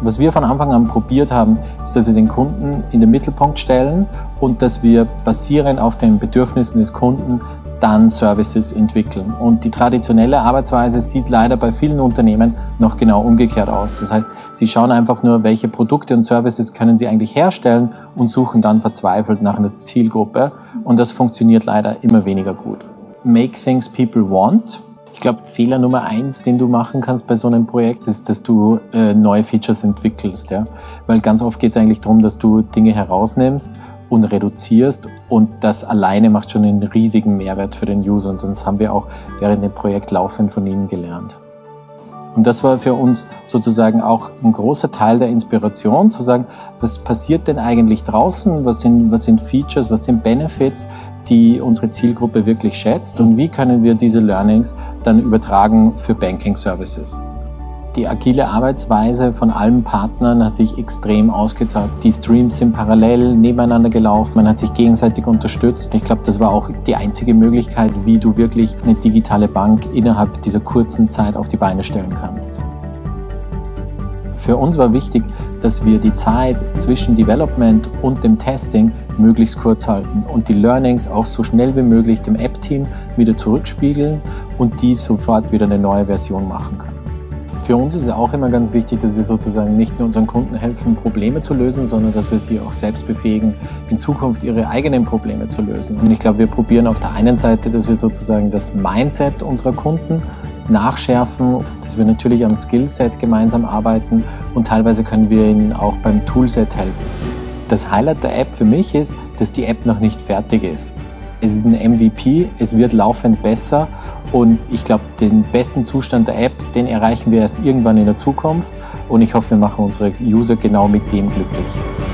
Was wir von Anfang an probiert haben, ist, dass wir den Kunden in den Mittelpunkt stellen und dass wir basierend auf den Bedürfnissen des Kunden dann Services entwickeln. Und die traditionelle Arbeitsweise sieht leider bei vielen Unternehmen noch genau umgekehrt aus. Das heißt, sie schauen einfach nur, welche Produkte und Services können sie eigentlich herstellen und suchen dann verzweifelt nach einer Zielgruppe. Und das funktioniert leider immer weniger gut. Make things people want. Ich glaube, Fehler Nummer 1, den du machen kannst bei so einem Projekt, ist, dass du neue Features entwickelst. Ja? Weil ganz oft geht es eigentlich darum, dass du Dinge herausnimmst und reduzierst, und das alleine macht schon einen riesigen Mehrwert für den User, und das haben wir auch während dem Projekt laufend von ihnen gelernt. Und das war für uns sozusagen auch ein großer Teil der Inspiration, zu sagen, was passiert denn eigentlich draußen, was sind Features, was sind Benefits, die unsere Zielgruppe wirklich schätzt, und wie können wir diese Learnings dann übertragen für Banking Services. Die agile Arbeitsweise von allen Partnern hat sich extrem ausgezahlt. Die Streams sind parallel nebeneinander gelaufen, man hat sich gegenseitig unterstützt. Ich glaube, das war auch die einzige Möglichkeit, wie du wirklich eine digitale Bank innerhalb dieser kurzen Zeit auf die Beine stellen kannst. Für uns war wichtig, dass wir die Zeit zwischen Development und dem Testing möglichst kurz halten und die Learnings auch so schnell wie möglich dem App-Team wieder zurückspiegeln und die sofort wieder eine neue Version machen können. Für uns ist es auch immer ganz wichtig, dass wir sozusagen nicht nur unseren Kunden helfen, Probleme zu lösen, sondern dass wir sie auch selbst befähigen, in Zukunft ihre eigenen Probleme zu lösen. Und ich glaube, wir probieren auf der einen Seite, dass wir sozusagen das Mindset unserer Kunden nachschärfen, dass wir natürlich am Skillset gemeinsam arbeiten, und teilweise können wir ihnen auch beim Toolset helfen. Das Highlight der App für mich ist, dass die App noch nicht fertig ist. Es ist ein MVP, es wird laufend besser, und ich glaube, den besten Zustand der App, den erreichen wir erst irgendwann in der Zukunft, und ich hoffe, wir machen unsere User genau mit dem glücklich.